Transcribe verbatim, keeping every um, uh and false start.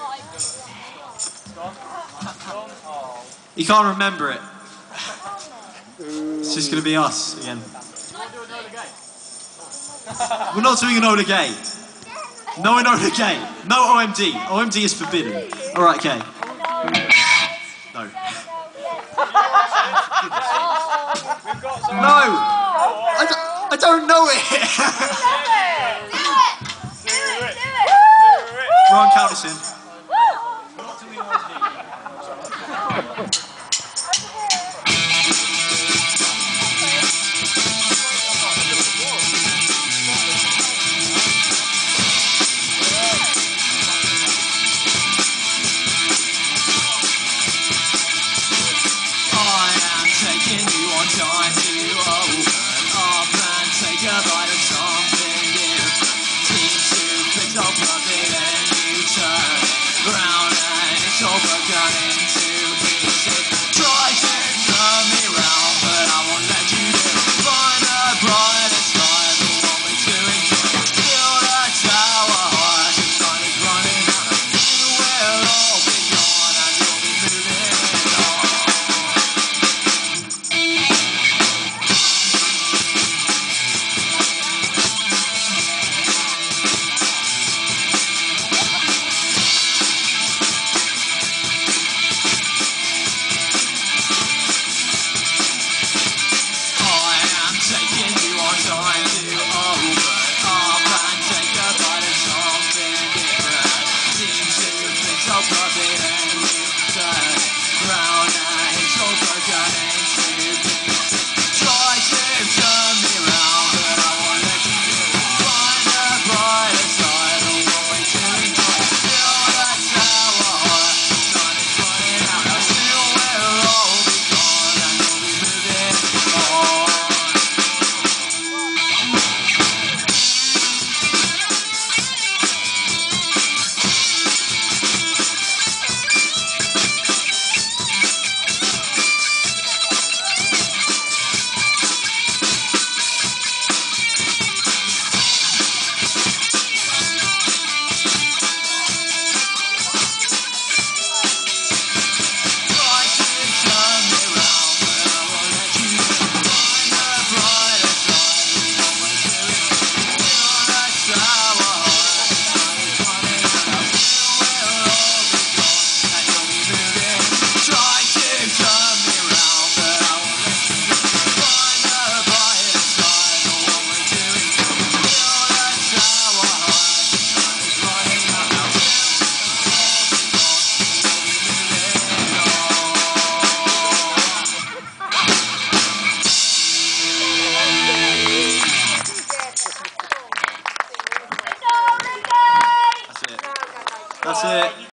He can't remember it. It's just going to be us again. We're not doing an Ola Gay. No Enola Gay. No O M D. O M D is forbidden. Alright, okay. No. No! I, d I don't know it! Ron, count us in. That's it.